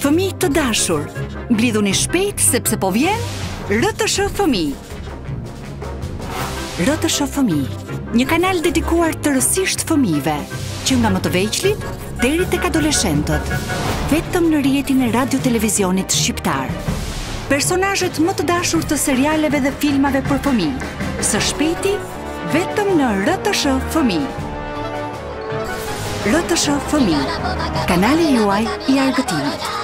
Fëmijë të dashur, mblidhuni shpejt sepse po vjen RTS Fëmijë. RTS Fëmijë, një kanal dedikuar tërësisht fëmijëve, që nga më të vegjëlit deri tek adoleshentët, vetëm në rrjetin e radio-televizionit shqiptar. Personazhet më të dashur të serialeve dhe filmave për fëmijë, së shpejti vetëm në RTS Fëmijë. RTS Fëmijë, kanali juaj i argëtimit.